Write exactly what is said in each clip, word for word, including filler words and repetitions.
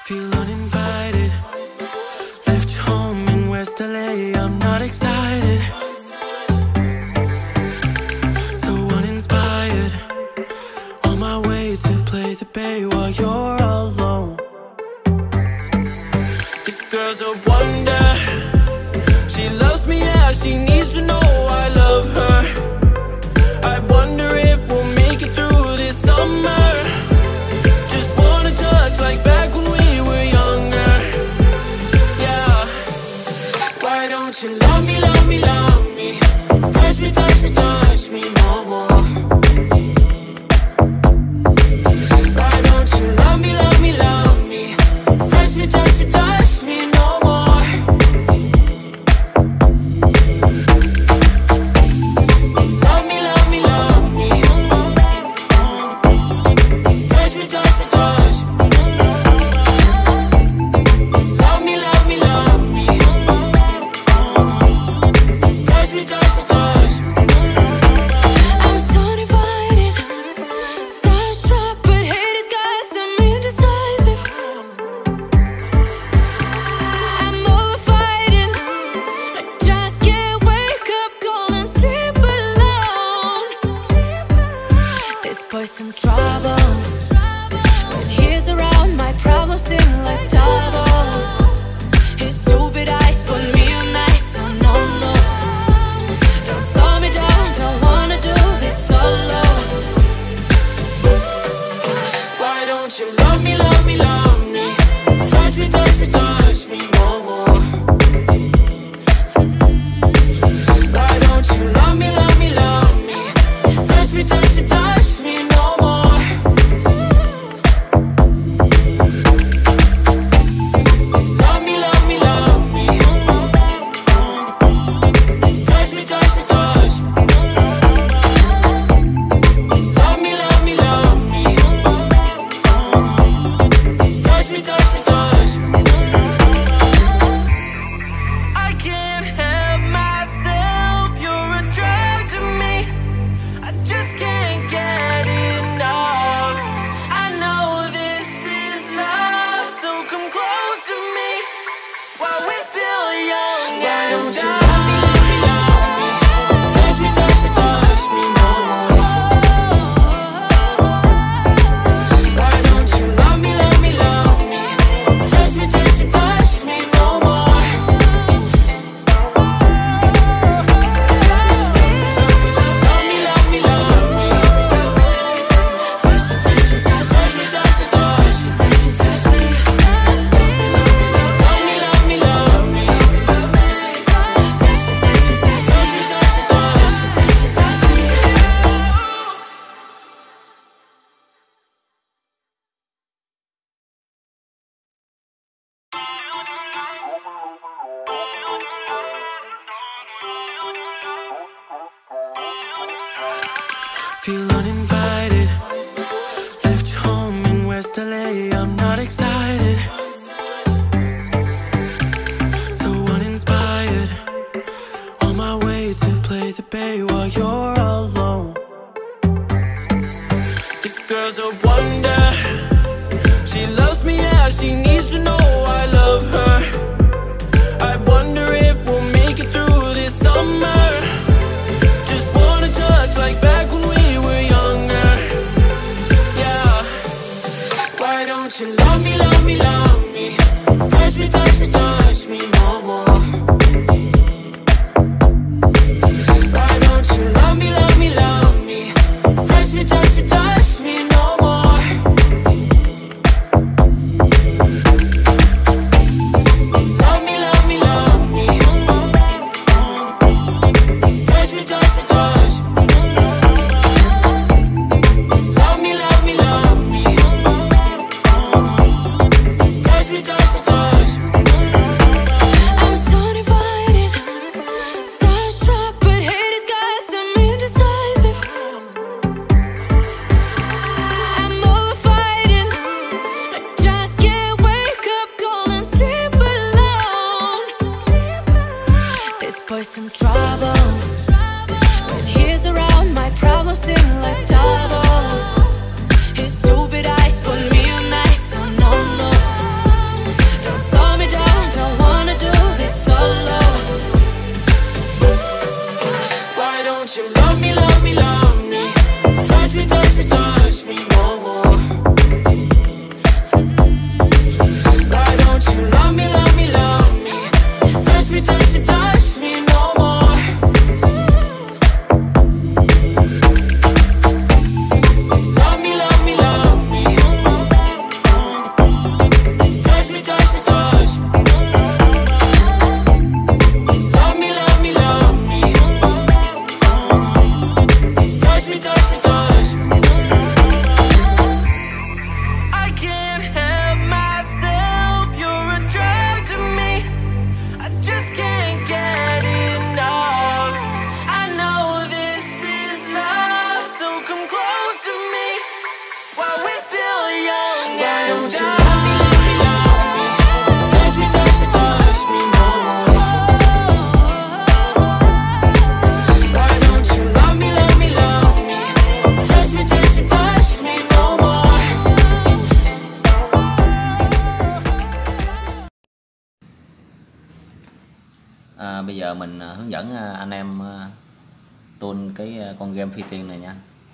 Feel uninvited. Left home in West L A, I'm not excited. So uninspired. On my way to play the bay while you're alone. This girl's a wonder. She loves me, yeah, she needs to know I love her. I wonder if we'll make it through this summer. Just wanna touch like back when we were younger. Yeah. Why don't you love me, love me, love me? Touch me, touch me, touch me no more. Why don't you love me, love me, love me? Touch me, touch me, touch me no more. Love me, love me, love me. Touch me, touch me, touch me. Love me, love me, love me. Touch me, touch me, touch me. I'm so divided, starstruck, but hate has got some indecisive. I'm over fighting, I just can't wake up cold and sleep alone. This boy's some trouble. When he's around, my problems seem like double. His stupid eyes put me on ice, so no, no. Don't slow me down, don't wanna do this solo. Why don't you love me, love me, love me? Touch me, touch me, touch me no more. Why don't you love me, love me, love me? Touch me, touch me, touch me no more. Love me, love me, love me. Touch me, touch me, touch me. Love me, love me, love me. Touch me, touch me, touch me. I can't help myself, you're a drug to me. I just can't get enough. I know this is love, so come close to me while we're still young. Why don't you love me, love me, love me? Touch me, touch me, touch me no more. Why don't you love me, love me, love me? Touch me, touch me, touch me no more. Love me, love me, love me. Touch me, touch me, touch me, touch me, touch me, touch me, touch me. Love me, love me, love me. Touch me, touch me, touch me, touch me, touch me, touch me, touch me, touch me. Feel uninvited. Left home in West L A, I'm not excited. So uninspired. On my way to play the bay while you're alone. This girl's a wonder. She loves me, yeah, she needs to know I love her. I wonder if we'll make it through this summer. Just wanna touch like back when we were younger. Yeah. Why don't you love me, love me, love me? Touch me, touch me, touch me no more. Why don't you love me, love me, love me? Touch me, touch me, touch me no more. bây giờ mình hướng dẫn anh em tuôn cái con game phi tiên này nha.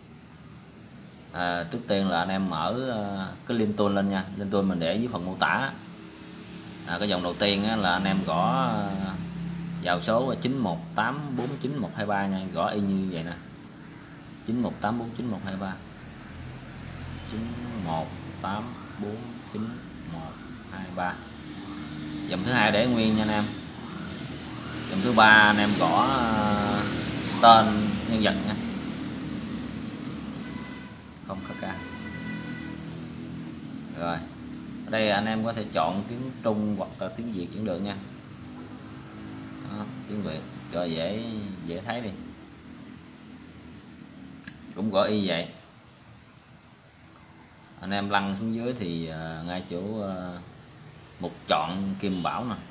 À, trước tiên là anh em mở cái link tuôn lên nha. Link tuôn mình để dưới phần mô tả. À, cái dòng đầu tiên á, là anh em gõ vào số chín một tám bốn chín một hai ba nha, gõ y như vậy nè, chín một tám bốn chín một hai ba, chín một tám bốn chín một hai ba. Dòng thứ hai để nguyên nha anh em. Dòng thứ ba anh em gõ tên nhân vật nha, không có ca. Rồi ở đây anh em có thể chọn tiếng Trung hoặc là tiếng Việt cũng được nha. Đó, tiếng Việt cho dễ dễ thấy đi, cũng gõ y vậy. Anh em lăn xuống dưới thì uh, ngay chỗ uh, mục chọn kim bảo nè,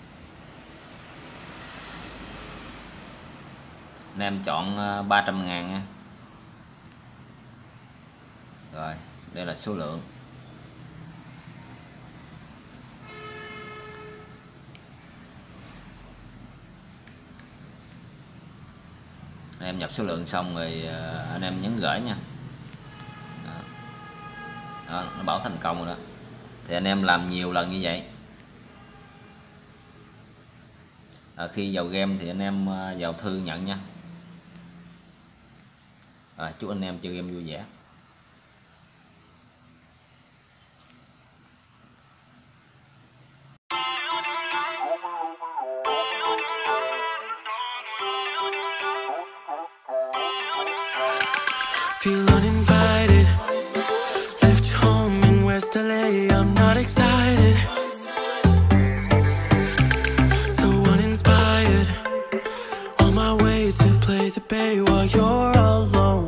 anh em chọn uh, ba trăm ngàn nha. Rồi đây là số lượng. Anh em nhập số lượng xong rồi anh em nhấn gửi nha. Đó. Đó, nó bảo thành công rồi đó. Thì anh em làm nhiều lần như vậy. À, khi vào game thì anh em vào thư nhận nha. À, chúc anh em chơi game vui vẻ. Feel uninvited, left home in West L A, I'm not excited, so uninspired, on my way to play the bay while you're alone.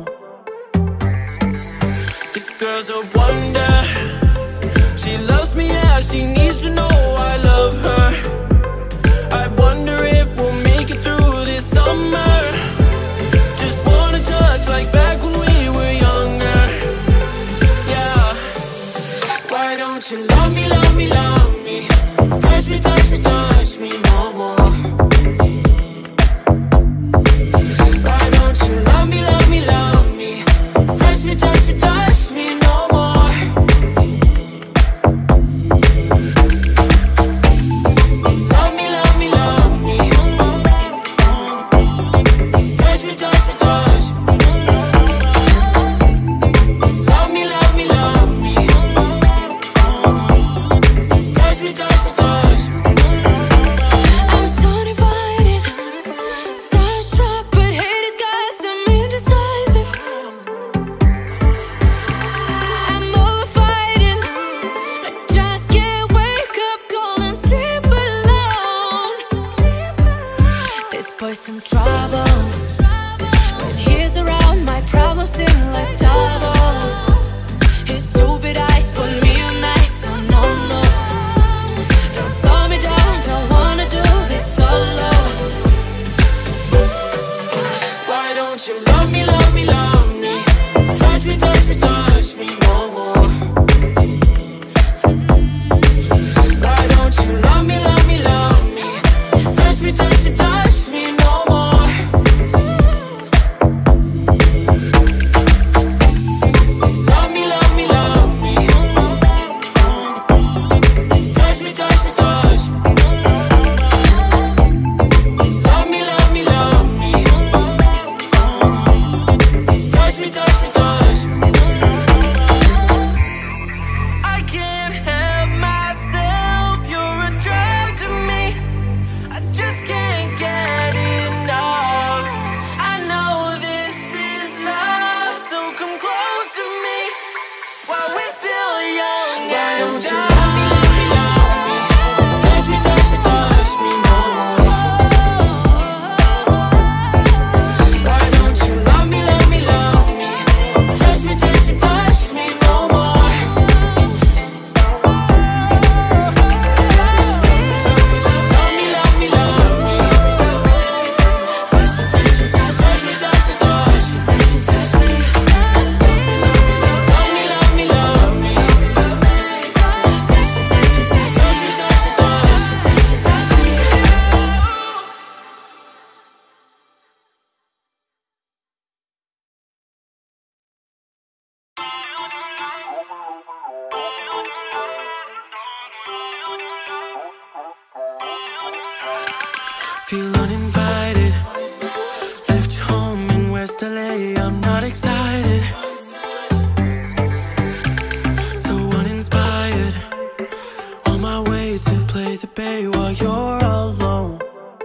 This girl's a wonder, she loves me, yeah, she needs to know I love her. I wonder if we'll make it through this summer, just wanna touch like back when we don't you love me, love me, love me, touch me, touch me, touch me no more. Why don't you love me, love me, love me, touch me, touch me, touch me no more. Love me, love me, love me, touch me, touch me, touch me. Love me, love me, love me. Feel uninvited. Left home in West L A, I'm not excited. So uninspired. On my way to play the bay while you're alone.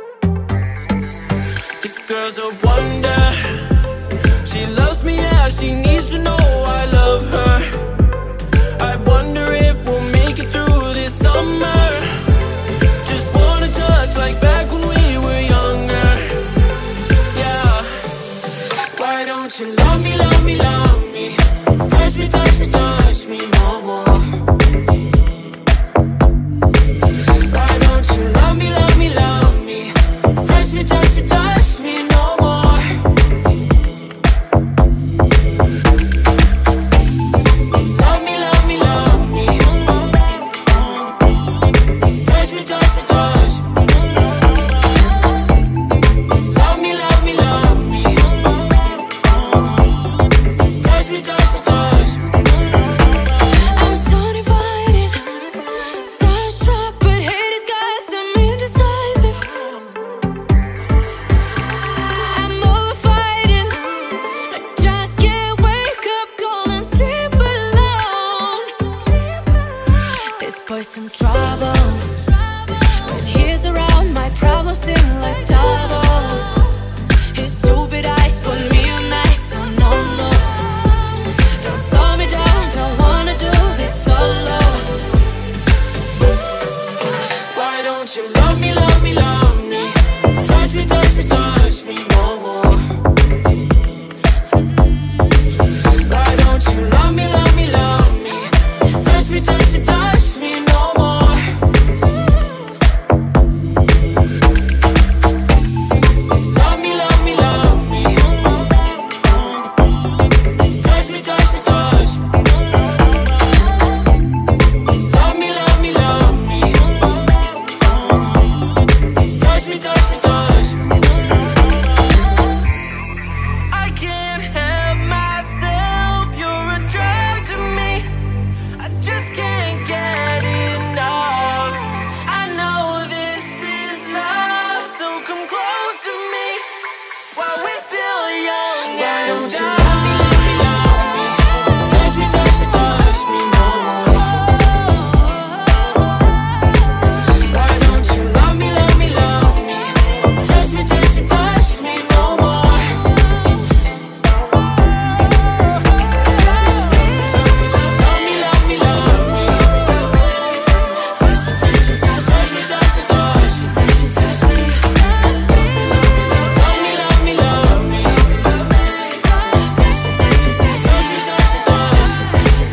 This girl's a wonder. She loves me, yeah, she needs to know I love her. I wonder if we'll make it through this summer. Just wanna touch like back when we were younger. Yeah. Why don't you love me, love me, love me? Touch me, touch me, touch me no more. Why don't you love me, love me, love me? Touch me, touch me, touch me no more. Love me, love me, love me. Touch me, touch me, touch me. Love me, love me, love me. Touch me, touch me, touch me. I'm so divided, starstruck, but hate has got some indecisive. I'm over fighting, I just can't wake up cold and sleep alone. This boy's some trouble. When he's around, my problems seem like double. His stupid eyes put me on ice, so no more. Don't slow me down, don't wanna do this solo. Why don't you love me, love me, love me? Touch me, touch me, touch me no more. Why don't you love me, love me, love me? Touch me, touch me, touch me no more. Love me, love me, love me. Touch me, touch me, touch me. Love me, love me, love me. Touch me, touch me, touch me. I can't help myself, you're a drug to me. I just can't get enough. I know this is love, so come close to me while we're still young. Why don't you love me, love me, love me? Touch me, touch me, touch me no more. Why don't you love me, love me, love me? Touch me, touch me, touch me no more. Love me, love me, love me. Touch me, touch me, touch me, touch me, touch me. Love me, love me, love me. Touch me, touch me, touch me, touch me, touch me.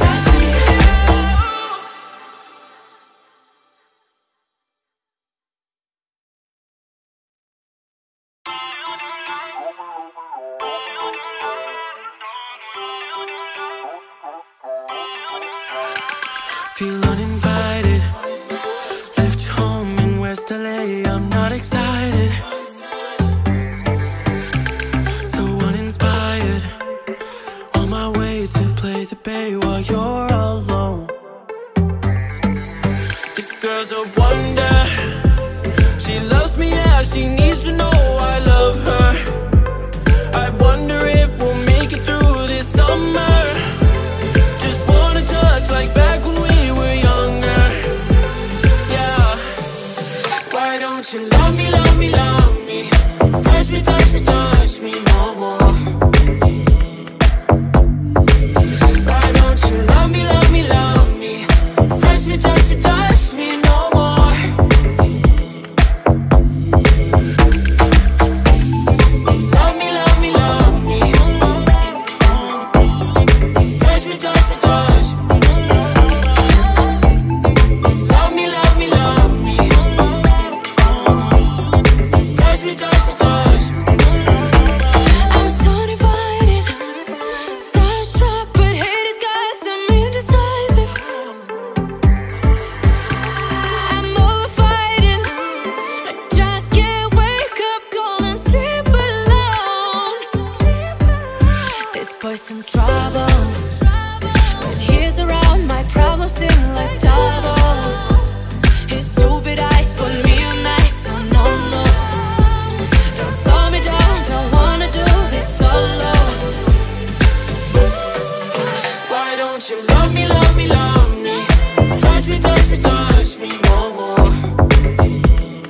Feel uninvited. Left home in West L A, I'm not excited. So uninspired. On my way to play the bay while you're alone. This girl's a wonder. She loves me, yeah, she needs to know I love her. I wonder if we'll make it through this summer. Just wanna touch like back when we were younger. Yeah. Why don't you love me, love me, love me? Touch me, touch me, touch me no more. Why don't you love me, love me, love me? don't you love me, love me, love me? Touch me, touch me, touch me more, more.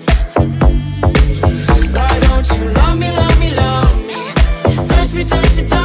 Why don't you love me, love me, love me? Touch me, touch me, touch me.